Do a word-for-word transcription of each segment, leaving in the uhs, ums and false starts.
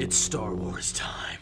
It's Star Wars time.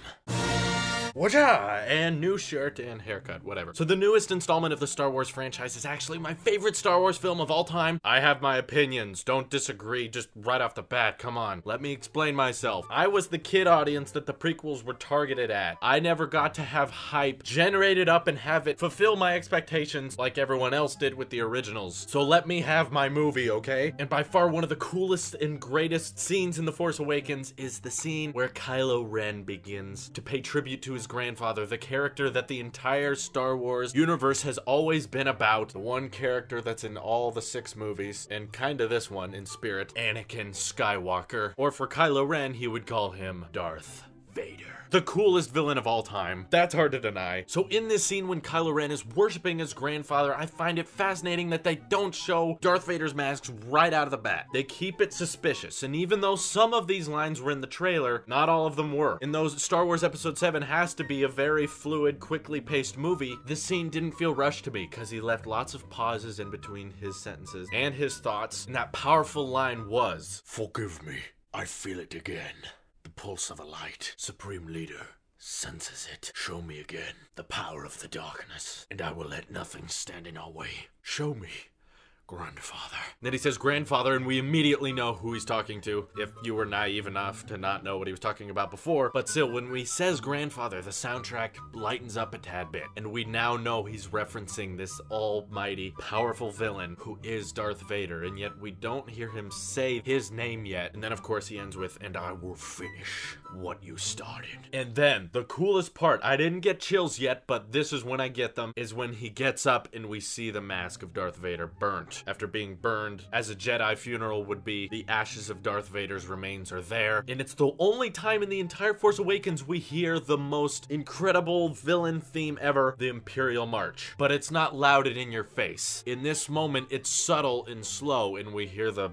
Whatcha? And new shirt and haircut, whatever. So the newest installment of the Star Wars franchise is actually my favorite Star Wars film of all time. I have my opinions, don't disagree, just right off the bat, come on. Let me explain myself. I was the kid audience that the prequels were targeted at. I never got to have hype generated up and have it fulfill my expectations like everyone else did with the originals. So let me have my movie, okay? And by far one of the coolest and greatest scenes in The Force Awakens is the scene where Kylo Ren begins to pay tribute to his grandfather, the character that the entire Star Wars universe has always been about, the one character that's in all the six movies, and kinda this one in spirit, Anakin Skywalker. Or for Kylo Ren, he would call him Darth Vader. The coolest villain of all time. That's hard to deny. So in this scene when Kylo Ren is worshiping his grandfather, I find it fascinating that they don't show Darth Vader's masks right out of the bat. They keep it suspicious, and even though some of these lines were in the trailer, not all of them were. In those Star Wars Episode seven has to be a very fluid, quickly paced movie, this scene didn't feel rushed to me because he left lots of pauses in between his sentences and his thoughts, and that powerful line was, "Forgive me, I feel it again. The pulse of a light, Supreme Leader, senses it. Show me again the power of the darkness, and I will let nothing stand in our way. Show me, grandfather." Then he says grandfather, and we immediately know who he's talking to, if you were naive enough to not know what he was talking about before. But still, when he says grandfather, the soundtrack lightens up a tad bit, and we now know he's referencing this almighty, powerful villain who is Darth Vader, and yet we don't hear him say his name yet. And then, of course, he ends with, "And I will finish what you started." And then, the coolest part, I didn't get chills yet, but this is when I get them, is when he gets up and we see the mask of Darth Vader burnt. After being burned, as a Jedi funeral would be, the ashes of Darth Vader's remains are there. And it's the only time in the entire Force Awakens we hear the most incredible villain theme ever, the Imperial March. But it's not loud and in your face. In this moment, it's subtle and slow, and we hear the...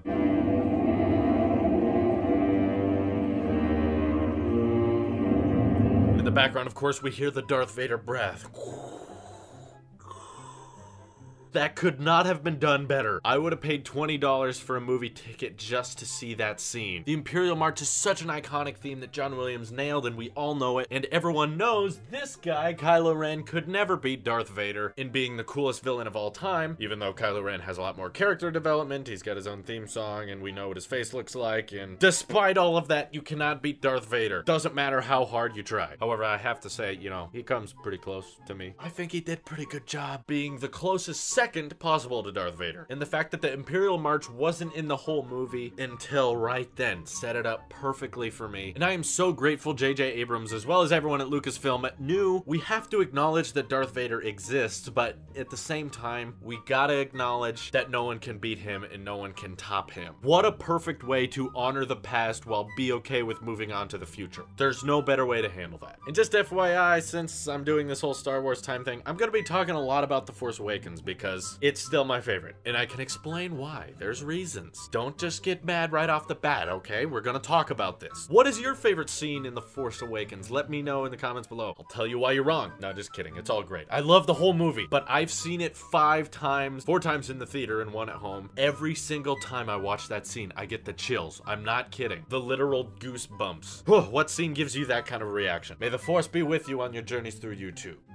In the background, of course, we hear the Darth Vader breath. That could not have been done better. I would have paid twenty dollars for a movie ticket just to see that scene. The Imperial March is such an iconic theme that John Williams nailed, and we all know it, and everyone knows this guy, Kylo Ren, could never beat Darth Vader in being the coolest villain of all time, even though Kylo Ren has a lot more character development, he's got his own theme song, and we know what his face looks like, and despite all of that, you cannot beat Darth Vader. Doesn't matter how hard you try. However, I have to say, you know, he comes pretty close to me. I think he did a pretty good job being the closest second possible to Darth Vader. And the fact that the Imperial March wasn't in the whole movie until right then set it up perfectly for me. And I am so grateful J J Abrams, as well as everyone at Lucasfilm, knew we have to acknowledge that Darth Vader exists, but at the same time, we gotta acknowledge that no one can beat him and no one can top him. What a perfect way to honor the past while be okay with moving on to the future. There's no better way to handle that. And just F Y I, since I'm doing this whole Star Wars time thing, I'm gonna be talking a lot about The Force Awakens because it's still my favorite, and I can explain why. There's reasons. Don't just get mad right off the bat, okay? We're gonna talk about this. What is your favorite scene in The Force Awakens? Let me know in the comments below. I'll tell you why you're wrong. No, just kidding. It's all great. I love the whole movie, but I've seen it five times, four times in the theater and one at home. Every single time I watch that scene, I get the chills. I'm not kidding. The literal goosebumps. Whew, what scene gives you that kind of reaction? May the Force be with you on your journeys through YouTube.